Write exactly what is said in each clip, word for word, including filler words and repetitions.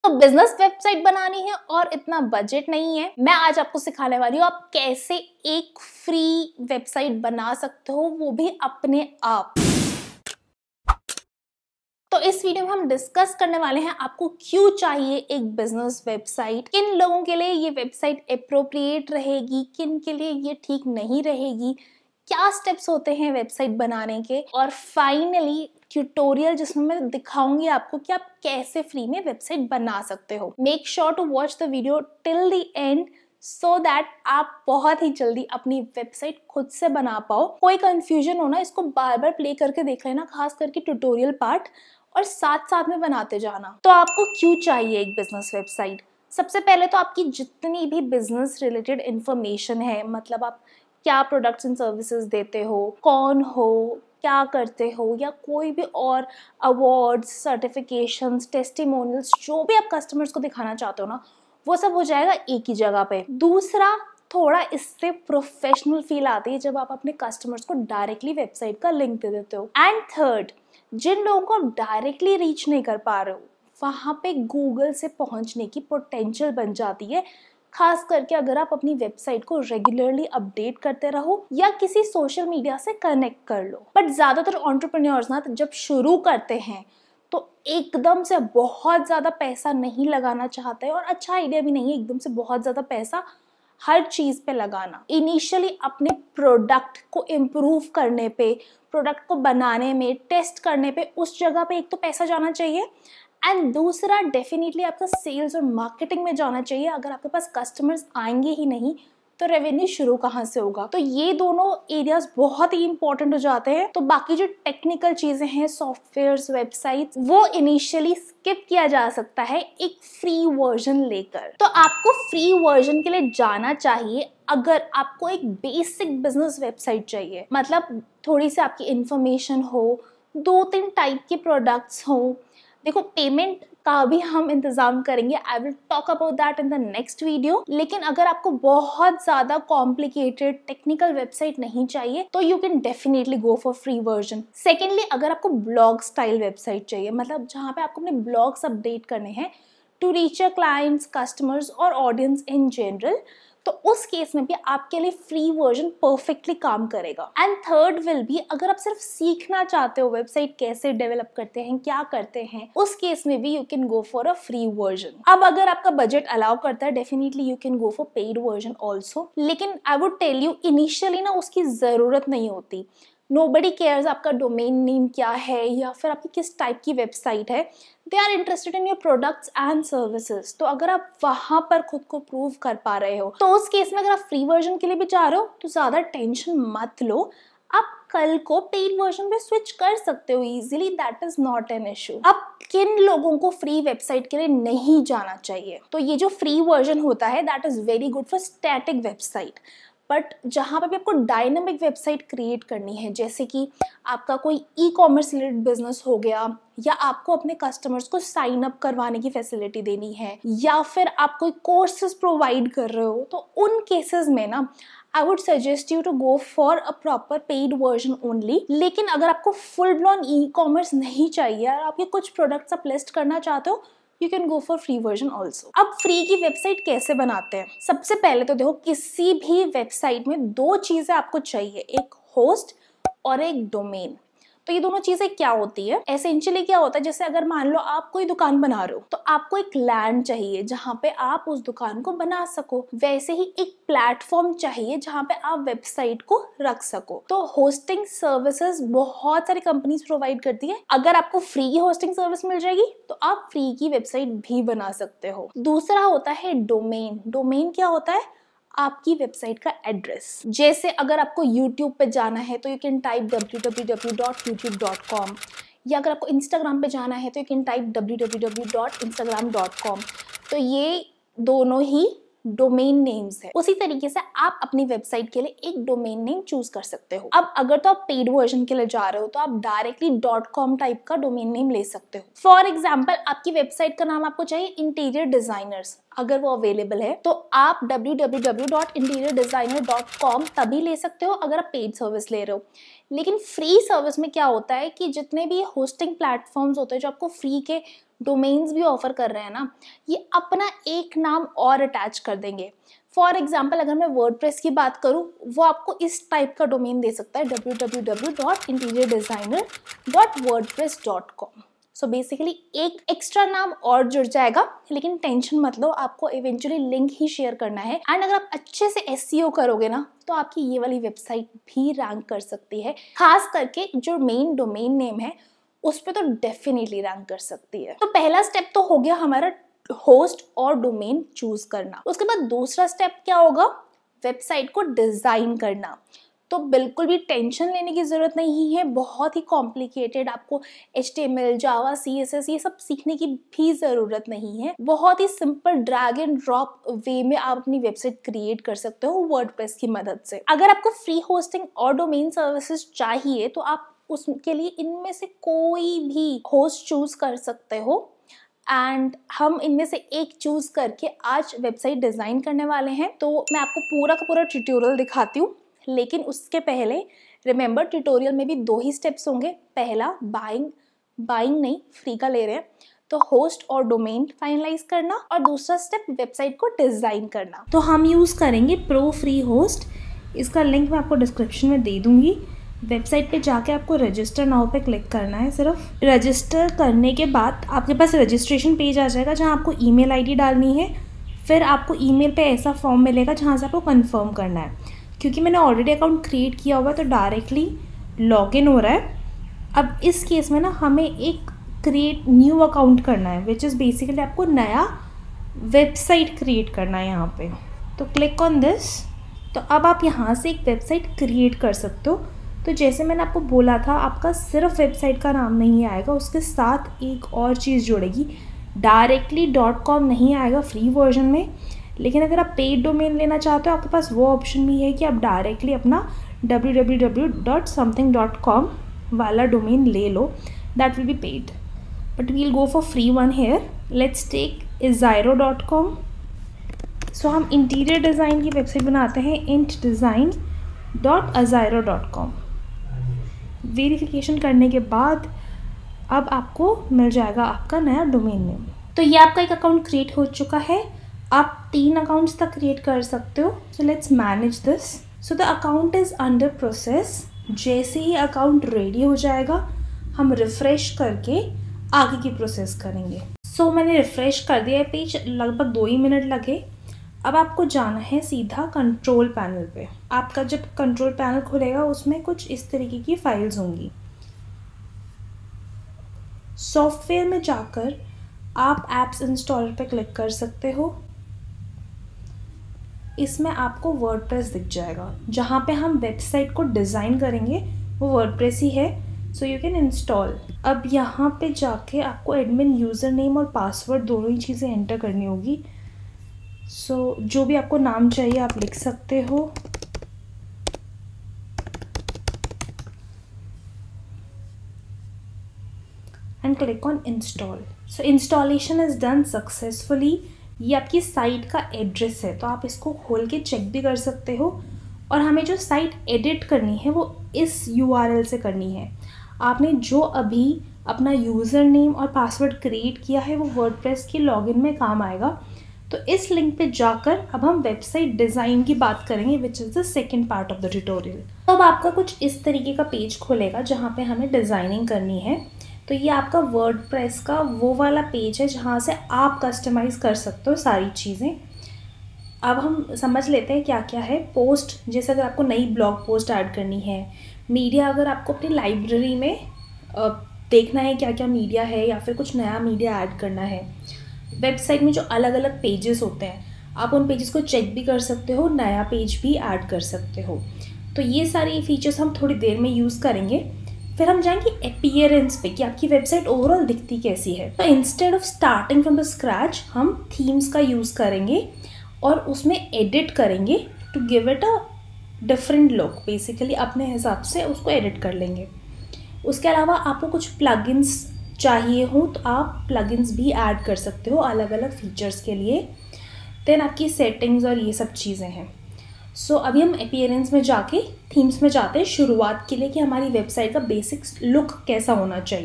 तो business website बनानी है और इतना बजट नहीं है, मैं आज आपको सिखाने वाली हूँ आप कैसे एक फ्री वेबसाइट बना सकते हो, वो भी अपने आप। तो इस वीडियो में हम डिस्कस करने वाले हैं आपको क्यों चाहिए एक बिजनेस वेबसाइट, किन लोगों के लिए ये वेबसाइट एप्रोप्रिएट रहेगी, किन के लिए ये ठीक नहीं रहेगी, क्या स्टेप्स होते हैं वेबसाइट बनाने के, और फाइनली ट्यूटोरियल जिसमें मैं दिखाऊंगी आपको कि आप कैसे फ्री में वेबसाइट बना सकते हो। Make sure to watch the video till the end so that आप बहुत ही जल्दी अपनी वेबसाइट खुद से बना पाओ। कोई कंफ्यूजन हो ना, इसको बार बार प्ले करके देख लेना, खास करके ट्यूटोरियल पार्ट, और साथ साथ में बनाते जाना। तो आपको क्यों चाहिए एक बिजनेस वेबसाइट? सबसे पहले तो आपकी जितनी भी बिजनेस रिलेटेड इंफॉर्मेशन है, मतलब आप क्या प्रोडक्ट्स एंड सर्विसेज देते हो, कौन हो, क्या करते हो, या कोई भी और अवार्ड्स, सर्टिफिकेशंस, टेस्टिमोनियल्स, जो भी आप कस्टमर्स को दिखाना चाहते हो ना, वो सब हो जाएगा एक ही जगह पे। दूसरा, थोड़ा इससे प्रोफेशनल फील आती है जब आप अपने कस्टमर्स को डायरेक्टली वेबसाइट का लिंक दे देते हो। एंड थर्ड, जिन लोगों को आप डायरेक्टली रीच नहीं कर पा रहे हो, वहाँ पे गूगल से पहुँचने की पोटेंशियल बन जाती है, खास करके अगर आप अपनी वेबसाइट को रेगुलरली अपडेट करते रहो या किसी सोशल मीडिया से कनेक्ट कर लो। बट ज़्यादातर एंटरप्रेन्योर्स ना जब शुरू करते हैं तो एकदम से बहुत ज़्यादा पैसा नहीं लगाना चाहते, और अच्छा आइडिया भी नहीं है एकदम से बहुत ज़्यादा पैसा हर चीज़ पे लगाना। इनिशियली अपने प्रोडक्ट को इम्प्रूव करने पे, प्रोडक्ट को बनाने में, टेस्ट करने पे, उस जगह पे एक तो पैसा जाना चाहिए, एंड दूसरा डेफिनेटली आपका सेल्स और मार्केटिंग में जाना चाहिए। अगर आपके पास कस्टमर्स आएंगे ही नहीं तो रेवेन्यू शुरू कहाँ से होगा? तो ये दोनों एरियाज बहुत ही इंपॉर्टेंट हो जाते हैं। तो बाकी जो टेक्निकल चीजें हैं, सॉफ्टवेयर्स, वेबसाइट्स, वो इनिशियली स्किप किया जा सकता है एक फ्री वर्जन लेकर। तो आपको फ्री वर्जन के लिए जाना चाहिए अगर आपको एक बेसिक बिजनेस वेबसाइट चाहिए, मतलब थोड़ी सी आपकी इंफॉर्मेशन हो, दो तीन टाइप के प्रोडक्ट्स हो। देखो, पेमेंट का भी हम इंतजाम करेंगे, I will talk about that in the next video. लेकिन अगर आपको बहुत ज्यादा कॉम्प्लिकेटेड टेक्निकल वेबसाइट नहीं चाहिए तो you can definitely go for free version. Secondly, अगर आपको ब्लॉग स्टाइल वेबसाइट चाहिए, मतलब जहाँ पे आपको अपने ब्लॉग्स अपडेट करने हैं to reach your clients, customers और ऑडियंस इन जनरल, तो उस केस में भी आपके लिए फ्री वर्जन परफेक्टली काम करेगा। एंड थर्ड विल बी, अगर आप सिर्फ सीखना चाहते हो वेबसाइट कैसे डेवलप करते हैं, क्या करते हैं, उस केस में भी you can go for a free version. अब अगर आपका बजट अलाउ करता है, definitely you can go for paid version also. लेकिन I would tell you, initially ना उसकी जरूरत नहीं होती। नोबडी केयर्स आपका डोमेन नेम क्या है या फिर आपकी किस टाइप की वेबसाइट है। They are interested in your products and services. तो अगर आप वहां पर खुद को प्रूव कर पा रहे हो तो उस केस में अगर आप फ्री वर्जन के लिए भी जा रहे हो तो ज्यादा टेंशन मत लो, आप कल को पेड वर्जन पे स्विच कर सकते हो easily, that is not an issue. अब किन लोगों को फ्री वेबसाइट के लिए नहीं जाना चाहिए? तो ये जो फ्री वर्जन होता है that is very good for static website, but जहाँ पे भी आपको डायनामिक वेबसाइट क्रिएट करनी है, जैसे कि आपका कोई ई कॉमर्स रिलेटेड बिजनेस हो गया, या आपको अपने कस्टमर्स को साइन अप करवाने की फैसिलिटी देनी है, या फिर आप कोई कोर्सेज प्रोवाइड कर रहे हो, तो उन केसेस में ना I would suggest you to go for a proper paid version only. लेकिन अगर आपको फुल ब्लॉन ई कॉमर्स नहीं चाहिए और आपके कुछ प्रोडक्ट्स आप लिस्ट करना चाहते हो, you can go for free version also. अब फ्री की वेबसाइट कैसे बनाते हैं? सबसे पहले तो देखो, किसी भी वेबसाइट में दो चीजें आपको चाहिए, एक होस्ट और एक डोमेन। तो ये दोनों चीजें क्या होती है? एसेंशियली क्या होता है, जैसे अगर मान लो आप कोई दुकान बना रहे हो तो आपको एक लैंड चाहिए जहां पे आप उस दुकान को बना सको। वैसे ही एक प्लेटफॉर्म चाहिए जहां पे आप वेबसाइट को रख सको। तो होस्टिंग सर्विसेज बहुत सारी कंपनीज प्रोवाइड करती है। अगर आपको फ्री की होस्टिंग सर्विस मिल जाएगी तो आप फ्री की वेबसाइट भी बना सकते हो। दूसरा होता है डोमेन। डोमेन क्या होता है? आपकी वेबसाइट का एड्रेस। जैसे अगर आपको यूट्यूब पे जाना है तो you can type W W W dot YouTube dot com, या अगर आपको इंस्टाग्राम पे जाना है तो you can type W W W dot Instagram dot com. तो ये दोनों ही डोमेन नेम्स है। उसी तरीके से आप अपनी वेबसाइट के लिए एक डोमेन नेम चूज कर सकते हो। अब अगर तो आप पेड वर्जन के लिए जा रहे हो तो आप डायरेक्टली डॉट कॉम टाइप का डोमेन नेम ले सकते हो। फॉर एग्जाम्पल, आपकी वेबसाइट का नाम आपको चाहिए इंटीरियर डिजाइनर्स, अगर वो अवेलेबल है तो आप W W W dot interior designer dot com तभी ले सकते हो अगर आप पेड सर्विस ले रहे हो। लेकिन फ्री सर्विस में क्या होता है कि जितने भी होस्टिंग प्लेटफॉर्म्स होते हैं जो आपको फ्री के डोमेन्स भी ऑफर कर रहे हैं ना, ये अपना एक नाम और अटैच कर देंगे। फॉर एग्जाम्पल अगर मैं वर्डप्रेस की बात करूँ, वो आपको इस टाइप का डोमेन दे सकता है W W W dot interior designer dot WordPress dot com. So basically एक एक्स्ट्रा नाम और जुड़ जाएगा, लेकिन टेंशन मत लो, आपको इवेंचुअली लिंक ही शेयर करना है। एंड अगर आप अच्छे से एसईओ करोगे ना, तो आपकी ये वाली वेबसाइट भी रैंक कर सकती है। खास करके जो मेन डोमेन नेम है उस पर तो डेफिनेटली रैंक कर सकती है। तो पहला स्टेप तो हो गया हमारा होस्ट और डोमेन चूज करना। उसके बाद दूसरा स्टेप क्या होगा, वेबसाइट को डिजाइन करना। तो बिल्कुल भी टेंशन लेने की जरूरत नहीं है, बहुत ही कॉम्प्लिकेटेड आपको H T M L, Java, C S S ये सब सीखने की भी जरूरत नहीं है। बहुत ही simple drag and drop way में आप अपनी वेबसाइट क्रिएट कर सकते हो वर्डप्रेस की मदद से। अगर आपको फ्री होस्टिंग और डोमेन सर्विसेज चाहिए तो आप उसके लिए इनमें से कोई भी होस्ट चूज कर सकते हो, एंड हम इनमें से एक चूज करके आज वेबसाइट डिजाइन करने वाले हैं। तो मैं आपको पूरा का पूरा ट्यूटोरियल दिखाती हूँ, लेकिन उसके पहले रिमेंबर ट्यूटोरियल में भी दो ही स्टेप्स होंगे। पहला बाइंग बाइंग नहीं, फ्री का ले रहे हैं, तो होस्ट और डोमेन फाइनलाइज करना, और दूसरा स्टेप वेबसाइट को डिजाइन करना। तो हम यूज करेंगे प्रो फ्री होस्ट, इसका लिंक मैं आपको डिस्क्रिप्शन में दे दूंगी। वेबसाइट पे जाके आपको रजिस्टर नाउ पे क्लिक करना है। सिर्फ रजिस्टर करने के बाद आपके पास रजिस्ट्रेशन पेज आ जाएगा जहाँ आपको ईमेल आईडी डालनी है। फिर आपको ईमेल पे ऐसा फॉर्म मिलेगा जहाँ से आपको कंफर्म करना है। क्योंकि मैंने ऑलरेडी अकाउंट क्रिएट किया हुआ है तो डायरेक्टली लॉगिन हो रहा है। अब इस केस में ना हमें एक क्रिएट न्यू अकाउंट करना है, विच इज़ बेसिकली आपको नया वेबसाइट क्रिएट करना है यहाँ पे। तो क्लिक ऑन दिस। तो अब आप यहाँ से एक वेबसाइट क्रिएट कर सकते हो। तो जैसे मैंने आपको बोला था, आपका सिर्फ वेबसाइट का नाम नहीं आएगा, उसके साथ एक और चीज़ जुड़ेगी। डायरेक्टली डॉट कॉम नहीं आएगा फ्री वर्जन में, लेकिन अगर आप पेड डोमेन लेना चाहते हो आपके पास वो ऑप्शन भी है कि आप डायरेक्टली अपना W W W dot something dot com वाला डोमेन ले लो, that will be paid, but we'll go for free one here. Let's take ezyro dot com. सो हम इंटीरियर डिज़ाइन की वेबसाइट बनाते हैं int design dot ezyro dot com. Verification करने के बाद अब आपको मिल जाएगा आपका नया डोमेन नेम। तो ये आपका एक अकाउंट क्रिएट हो चुका है। आप तीन अकाउंट्स तक क्रिएट कर सकते हो। So let's manage this. So the account is under process. जैसे ही अकाउंट रेडी हो जाएगा हम रिफ़्रेश करके आगे की प्रोसेस करेंगे। सो so, मैंने रिफ़्रेश कर दिया है पेज, लगभग दो ही मिनट लगे। अब आपको जाना है सीधा कंट्रोल पैनल पे। आपका जब कंट्रोल पैनल खुलेगा उसमें कुछ इस तरीके की फाइल्स होंगी। सॉफ्टवेयर में जाकर आप एप्स इंस्टॉलर पे क्लिक कर सकते हो। इसमें आपको वर्डप्रेस दिख जाएगा, जहाँ पे हम वेबसाइट को डिज़ाइन करेंगे वो वर्डप्रेस ही है। So you can install. अब यहाँ पे जाके आपको एडमिन यूज़र नेम और पासवर्ड दोनों ही चीज़ें एंटर करनी होगी। सो so, जो भी आपको नाम चाहिए आप लिख सकते हो। And click on install. So installation is done successfully. ये आपकी साइट का एड्रेस है, तो आप इसको खोल के चेक भी कर सकते हो। और हमें जो साइट एडिट करनी है वो इस यू आर एल से करनी है। आपने जो अभी अपना यूज़र नेम और पासवर्ड क्रिएट किया है वो वर्डप्रेस की लॉगिन में काम आएगा। तो इस लिंक पे जाकर अब हम वेबसाइट डिज़ाइन की बात करेंगे, which is the second part of the tutorial. तो अब आपका कुछ इस तरीके का पेज खुलेगा जहाँ पे हमें डिज़ाइनिंग करनी है। तो ये आपका वर्डप्रेस का वो वाला पेज है जहाँ से आप कस्टमाइज़ कर सकते हो सारी चीज़ें। अब हम समझ लेते हैं क्या क्या है। पोस्ट, जैसे अगर आपको नई ब्लॉग पोस्ट ऐड करनी है। मीडिया, अगर आपको अपनी लाइब्रेरी में देखना है क्या क्या मीडिया है या फिर कुछ नया मीडिया ऐड करना है। वेबसाइट में जो अलग अलग पेजेस होते हैं आप उन पेजेस को चेक भी कर सकते हो, नया पेज भी ऐड कर सकते हो। तो ये सारी फीचर्स हम थोड़ी देर में यूज़ करेंगे। फिर हम जाएंगे अपीयरेंस पे कि आपकी वेबसाइट ओवरऑल दिखती कैसी है। तो instead of starting from the scratch हम थीम्स का यूज़ करेंगे और उसमें एडिट करेंगे to give it a different look. Basically अपने हिसाब से उसको एडिट कर लेंगे। उसके अलावा आपको कुछ प्लगइन्स चाहिए हो तो आप प्लगइन्स भी ऐड कर सकते हो अलग अलग फीचर्स के लिए। देन आपकी सेटिंग्स और ये सब चीज़ें हैं। सो so, अभी हम अपीयरेंस में जाके थीम्स में जाते हैं शुरुआत के लिए कि हमारी वेबसाइट का बेसिक लुक कैसा होना चाहिए।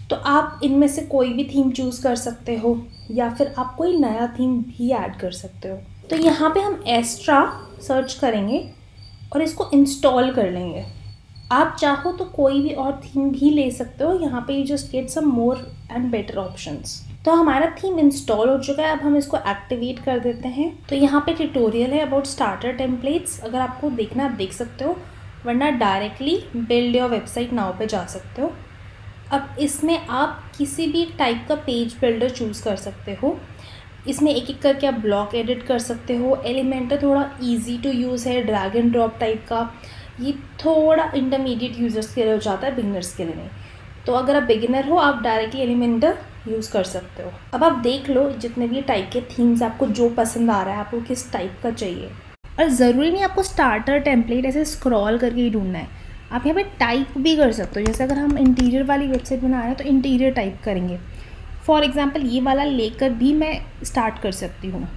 तो आप इनमें से कोई भी थीम चूज़ कर सकते हो या फिर आप कोई नया थीम भी ऐड कर सकते हो। तो यहाँ पे हम एक्स्ट्रा सर्च करेंगे और इसको इंस्टॉल कर लेंगे। आप चाहो तो कोई भी और थीम भी ले सकते हो, यहाँ पे you just get some more and better options. तो हमारा थीम इंस्टॉल हो चुका है, अब हम इसको एक्टिवेट कर देते हैं। तो यहाँ पे ट्यूटोरियल है अबाउट स्टार्टर टेम्पलेट्स, अगर आपको देखना आप देख सकते हो, वरना directly build your website now पे जा सकते हो। अब इसमें आप किसी भी टाइप का पेज बिल्डर चूज़ कर सकते हो। इसमें एक एक करके आप ब्लॉक एडिट कर सकते हो। एलिमेंटर थोड़ा इजी टू यूज़ है, ड्रैग एंड ड्रॉप टाइप का, ये थोड़ा इंटरमीडिएट यूज़र्स के लिए हो जाता है, बिगिनर्स के लिए नहीं। तो अगर आप बिगिनर हो आप डायरेक्टली एलिमेंटर यूज़ कर सकते हो। अब आप देख लो जितने भी टाइप के थीम्स आपको जो पसंद आ रहा है, आपको किस टाइप का चाहिए। और ज़रूरी नहीं आपको स्टार्टर टेम्पलेट ऐसे स्क्रॉल करके ही ढूंढना है, आप यहाँ पे टाइप भी कर सकते हो। जैसे अगर हम इंटीरियर वाली वेबसाइट बना रहे हैं तो इंटीरियर टाइप करेंगे। फॉर एग्जांपल ये वाला लेकर भी मैं स्टार्ट कर सकती हूँ।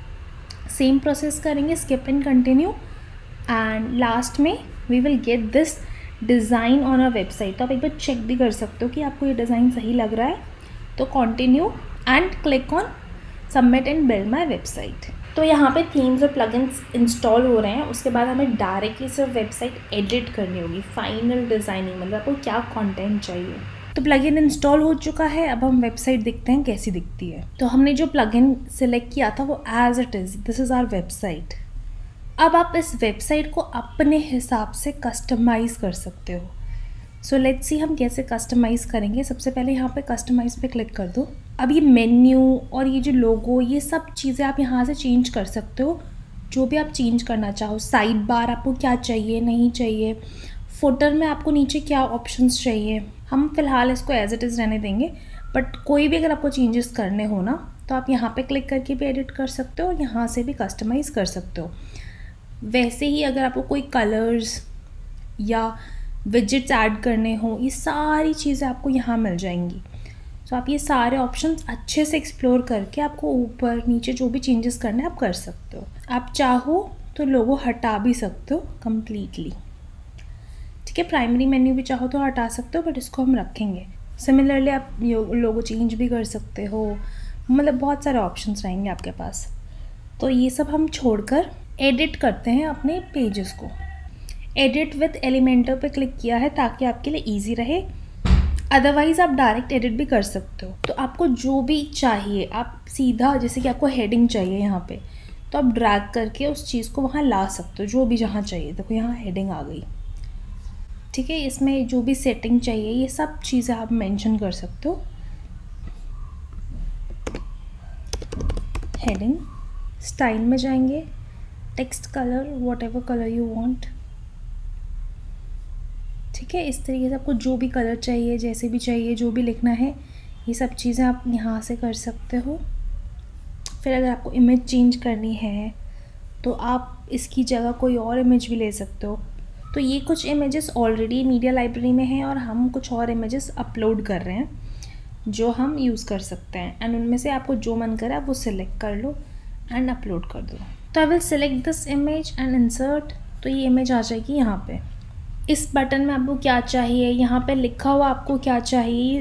सेम प्रोसेस करेंगे, skip and continue, and last में we will get this design on a website. तो आप एक बार चेक भी कर सकते हो कि आपको ये डिज़ाइन सही लग रहा है। तो continue and click on submit and build my website. तो यहाँ पे थीम्स और प्लगइन्स इंस्टॉल हो रहे हैं। उसके बाद हमें डायरेक्टली सिर्फ वेबसाइट एडिट करनी होगी, फाइनल डिज़ाइनिंग, मतलब आपको क्या कंटेंट चाहिए। तो प्लगइन इंस्टॉल हो चुका है, अब हम वेबसाइट देखते हैं कैसी दिखती है। तो हमने जो प्लगइन सिलेक्ट किया था वो as it is, this is our website. अब आप इस वेबसाइट को अपने हिसाब से कस्टमाइज़ कर सकते हो। सो लेट्स सी हम कैसे कस्टमाइज़ करेंगे। सबसे पहले यहाँ पे कस्टमाइज़ पे क्लिक कर दो। अब ये मेन्यू और ये जो लोगो, ये सब चीज़ें आप यहाँ से चेंज कर सकते हो, जो भी आप चेंज करना चाहो। साइड बार आपको क्या चाहिए, नहीं चाहिए, फुटर में आपको नीचे क्या ऑप्शंस चाहिए। हम फ़िलहाल इसको एज इट इज़ रहने देंगे, बट कोई भी अगर आपको चेंजेस करने हो ना तो आप यहाँ पे क्लिक करके भी एडिट कर सकते हो और यहाँ से भी कस्टमाइज़ कर सकते हो। वैसे ही अगर आपको कोई कलर्स या विजेट्स ऐड करने हो, ये सारी चीज़ें आपको यहाँ मिल जाएंगी। तो आप ये सारे ऑप्शंस अच्छे से एक्सप्लोर करके आपको ऊपर नीचे जो भी चेंजेस करने आप कर सकते हो। आप चाहो तो लोगो हटा भी सकते हो कम्प्लीटली, ठीक है। प्राइमरी मेन्यू भी चाहो तो हटा सकते हो, बट इसको हम रखेंगे। सिमिलरली आप लोगो चेंज भी कर सकते हो, मतलब बहुत सारे ऑप्शंस रहेंगे आपके पास। तो ये सब हम छोड़कर एडिट करते हैं अपने पेजेस को। एडिट विथ एलिमेंटर पे क्लिक किया है ताकि आपके लिए इजी रहे, अदरवाइज़ आप डायरेक्ट एडिट भी कर सकते हो। तो आपको जो भी चाहिए आप सीधा, जैसे कि आपको हेडिंग चाहिए यहाँ पे, तो आप ड्रैग करके उस चीज़ को वहाँ ला सकते हो, जो भी जहाँ चाहिए। देखो यहाँ हेडिंग आ गई, ठीक है। इसमें जो भी सेटिंग चाहिए ये सब चीज़ें आप मेंशन कर सकते हो। हेडिंग, स्टाइल में जाएंगे, text colour, whatever colour you want, ठीक है। इस तरीके से आपको जो भी कलर चाहिए, जैसे भी चाहिए, जो भी लिखना है, ये सब चीज़ें आप यहाँ से कर सकते हो। फिर अगर आपको इमेज चेंज करनी है तो आप इसकी जगह कोई और इमेज भी ले सकते हो। तो ये कुछ इमेजेस ऑलरेडी मीडिया लाइब्रेरी में हैं और हम कुछ और इमेजेस अपलोड कर रहे हैं जो हम यूज़ कर सकते हैं, एंड उनमें से आपको जो मन करे आप वो सिलेक्ट कर लो एंड अपलोड कर दो। तो I will select this image and insert. तो ये इमेज आ जाएगी यहाँ पे। इस बटन में आपको क्या चाहिए, यहाँ पे लिखा हुआ आपको क्या चाहिए,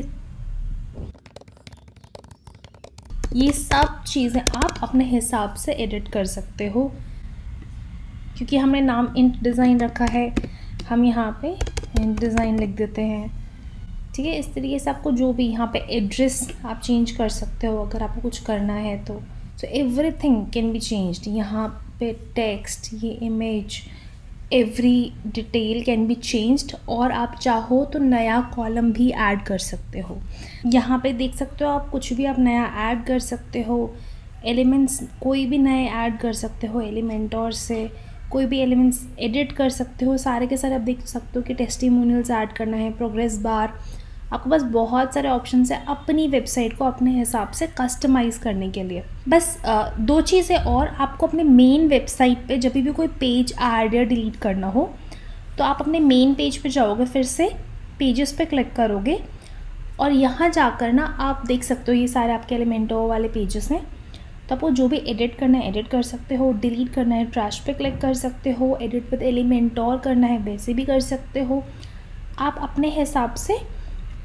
ये सब चीज़ें आप अपने हिसाब से एडिट कर सकते हो। क्योंकि हमने नाम इंट डिज़ाइन रखा है, हम यहाँ पे इंट डिज़ाइन लिख देते हैं, ठीक है। इस तरीके से आपको जो भी यहाँ पे एड्रेस आप चेंज कर सकते हो अगर आपको कुछ करना है तो। So everything can be changed. यहाँ पे टेक्स्ट, ये image, every detail can be changed. और आप चाहो तो नया कॉलम भी ऐड कर सकते हो। यहाँ पे देख सकते हो आप, कुछ भी आप नया ऐड कर सकते हो। एलिमेंट्स कोई भी नए ऐड कर सकते हो, एलिमेंटोर से कोई भी एलिमेंट्स एडिट कर सकते हो। सारे के सारे आप देख सकते हो कि टेस्टिमोनियल्स ऐड करना है, प्रोग्रेस बार, आपके पास बहुत सारे ऑप्शंस है अपनी वेबसाइट को अपने हिसाब से कस्टमाइज़ करने के लिए। बस दो चीज़ें और, आपको अपने मेन वेबसाइट पे जब भी कोई पेज ऐड या डिलीट करना हो तो आप अपने मेन पेज पे जाओगे, फिर से पेजेस पे क्लिक करोगे और यहाँ जाकर ना आप देख सकते हो ये सारे आपके एलिमेंटो वाले पेजेस हैं। तो आपको जो भी एडिट करना है एडिट कर सकते हो, डिलीट करना है ट्रैश पे क्लिक कर सकते हो, एडिट विद एलिमेंटोर करना है वैसे भी कर सकते हो। आप अपने हिसाब से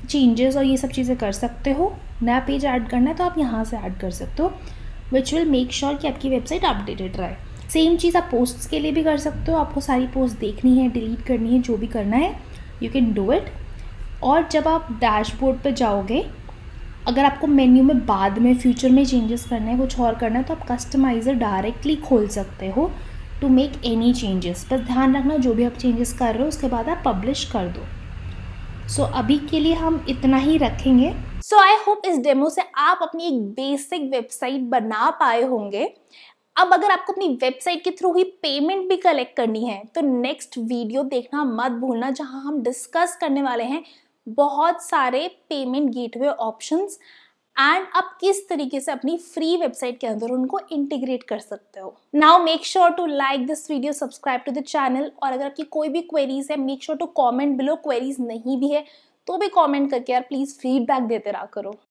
चेंजेस और ये सब चीज़ें कर सकते हो। नया पेज ऐड करना है तो आप यहाँ से ऐड कर सकते हो, विच विल मेक श्योर कि आपकी वेबसाइट अपडेटेड रहे। सेम चीज़ आप पोस्ट्स के लिए भी कर सकते हो। आपको सारी पोस्ट देखनी है, डिलीट करनी है, जो भी करना है यू कैन डू इट। और जब आप डैशबोर्ड पे जाओगे, अगर आपको मेन्यू में बाद में फ्यूचर में चेंजेस करने हैं, कुछ और करना है, तो आप कस्टमाइज़र डायरेक्टली खोल सकते हो टू मेक एनी चेंजेस। बस ध्यान रखना जो भी आप चेंजेस कर रहे हो उसके बाद आप पब्लिश कर दो। सो so, अभी के लिए हम इतना ही रखेंगे। सो आई होप इस डेमो से आप अपनी एक बेसिक वेबसाइट बना पाए होंगे। अब अगर आपको अपनी वेबसाइट के थ्रू ही पेमेंट भी कलेक्ट करनी है तो नेक्स्ट वीडियो देखना मत भूलना, जहां हम डिस्कस करने वाले हैं बहुत सारे पेमेंट गेटवे ऑप्शंस एंड आप किस तरीके से अपनी फ्री वेबसाइट के अंदर उनको इंटीग्रेट कर सकते हो। Now make sure to like this video, subscribe to the channel, और अगर आपकी कोई भी क्वेरीज है make sure to comment below. Queries नहीं भी है तो भी कमेंट करके यार प्लीज फीडबैक देते रहा करो।